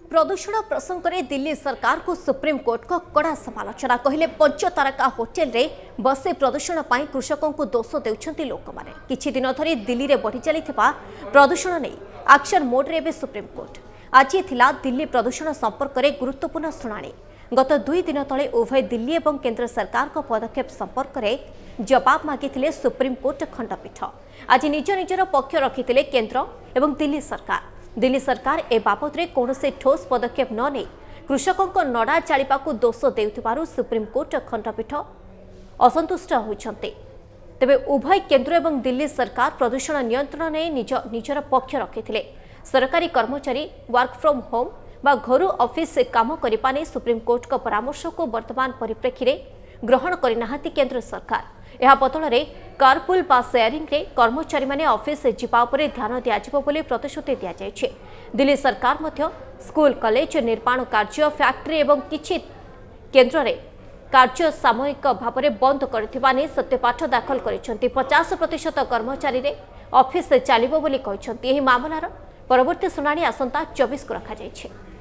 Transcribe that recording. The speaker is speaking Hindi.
प्रदूषण प्रसंग में दिल्ली सरकार को सुप्रीम कोर्ट को कड़ा समालोचना कहले पंचतारका होटेल रे बसे प्रदूषण पर कृषकों को दोष देउछंती लोक माने किछि दिन धरी दिल्ली रे बढ़ी चलीथिबा प्रदूषण नै एक्शन मोड रे सुप्रीम कोर्ट आज थिला दिल्ली प्रदूषण संपर्क में गुरुत्वपूर्ण शुणाणी गत 2 दिन तले उभय दिल्ली और केंद्र सरकार को पदक्षेप संपर्क में जवाब मागिथिले सुप्रीम कोर्ट खंडपीठ आज निज निजर पक्ष रखिथिले केंद्र और दिल्ली सरकार ए बाबद रे कौनसे ठोस पदक्षेप न नै कृषकों को नड़ा चालिबा को दोष देउथिबारु सुप्रीम कोर्ट खंडपीठ असंतुष्ट होइछन्ते। तेबे उभय केंद्र और दिल्ली सरकार प्रदूषण नियंत्रण ने निजर पक्ष रखिथिले। सरकारी कर्मचारी वर्क फ्रॉम होम बा घरु ऑफिस से काम करिपा नै सुप्रीम कोर्ट को परामर्श को वर्तमान परिप्रेक्षी रे ग्रहण करिनाहांती केंद्र सरकार। यह बदल में कारपुल बा शेयरिंग रे कर्मचारी माने ऑफिस से जिबा उपरे ध्यान दियाजिबो बोली प्रतिश्रुति दिया जायछि। दिल्ली सरकार मध्य स्कूल कॉलेज निर्माण कार्य फैक्ट्री एवं किछि केंद्र रे कार्य सामयिक भाव में बंद करथिबा नै सत्यपाठ दाखल करिसेंती। 50% कर्मचारी रे ऑफिस से चलिबो बोली कहिसेंती। एही मामलार परवर्ती सुनानी आसंता 24 को रखा जायछि।